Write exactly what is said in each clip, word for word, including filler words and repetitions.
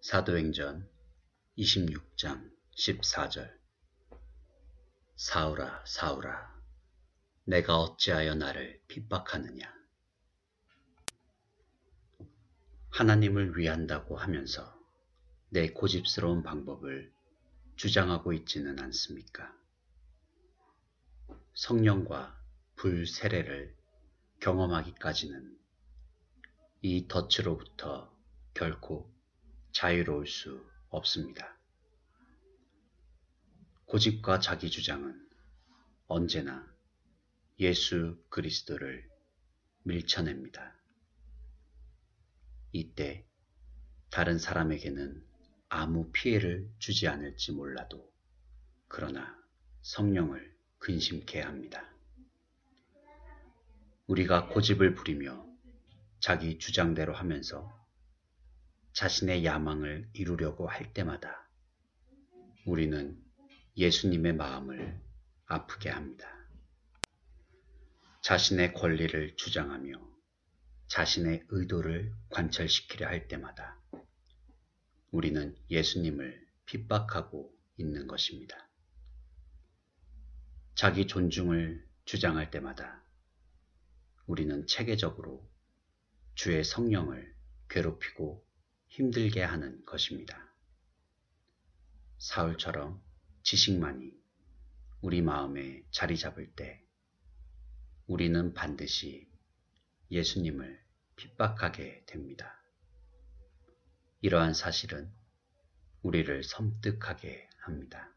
사도행전 이십육 장 십사 절. 사울아, 사울아, 내가 어찌하여 나를 핍박하느냐. 하나님을 위한다고 하면서 내 고집스러운 방법을 주장하고 있지는 않습니까? 성령과 불 세례를 경험하기까지는 이 덫으로부터 결코 자유로울 수 없습니다. 고집과 자기 주장은 언제나 예수 그리스도를 밀쳐냅니다. 이때 다른 사람에게는 아무 피해를 주지 않을지 몰라도 그러나 성령을 근심케 합니다. 우리가 고집을 부리며 자기 주장대로 하면서 자신의 야망을 이루려고 할 때마다 우리는 예수님의 마음을 아프게 합니다. 자신의 권리를 주장하며 자신의 의도를 관철시키려 할 때마다 우리는 예수님을 핍박하고 있는 것입니다. 자기 존중을 주장할 때마다 우리는 체계적으로 주의 성령을 괴롭히고 힘들게 하는 것입니다. 사울처럼 지식만이 우리 마음에 자리 잡을 때 우리는 반드시 예수님을 핍박하게 됩니다. 이러한 사실은 우리를 섬뜩하게 합니다.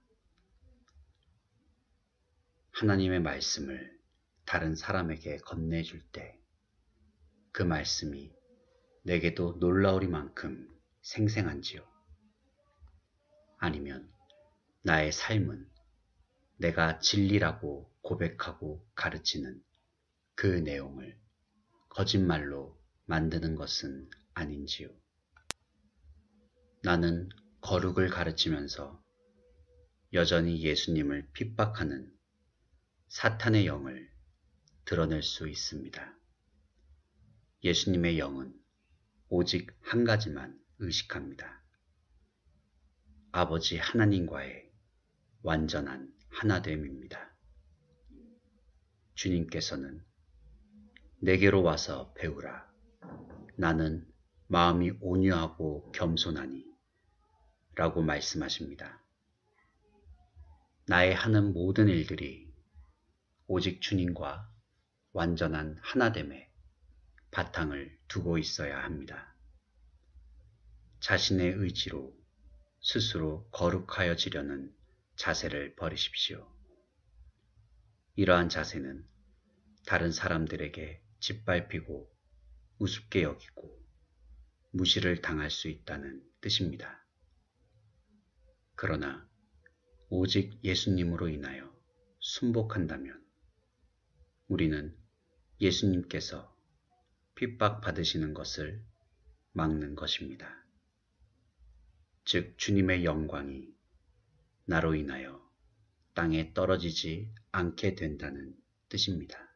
하나님의 말씀을 다른 사람에게 건네줄 때 그 말씀이 내게도 놀라우리만큼 생생한지요? 아니면 나의 삶은 내가 진리라고 고백하고 가르치는 그 내용을 거짓말로 만드는 것은 아닌지요? 나는 거룩을 가르치면서 여전히 예수님을 핍박하는 사탄의 영을 드러낼 수 있습니다. 예수님의 영은 오직 한 가지만 의식합니다. 아버지 하나님과의 완전한 하나됨입니다. 주님께서는 내게로 와서 배우라. 나는 마음이 온유하고 겸손하니 라고 말씀하십니다. 나의 하는 모든 일들이 오직 주님과 완전한 하나됨에 바탕을 두고 있어야 합니다. 자신의 의지로 스스로 거룩하여지려는 자세를 버리십시오. 이러한 자세는 다른 사람들에게 짓밟히고 우습게 여기고 무시를 당할 수 있다는 뜻입니다. 그러나 오직 예수님으로 인하여 순복한다면 우리는 예수님께서 핍박받으시는 것을 막는 것입니다. 즉 주님의 영광이 나로 인하여 땅에 떨어지지 않게 된다는 뜻입니다.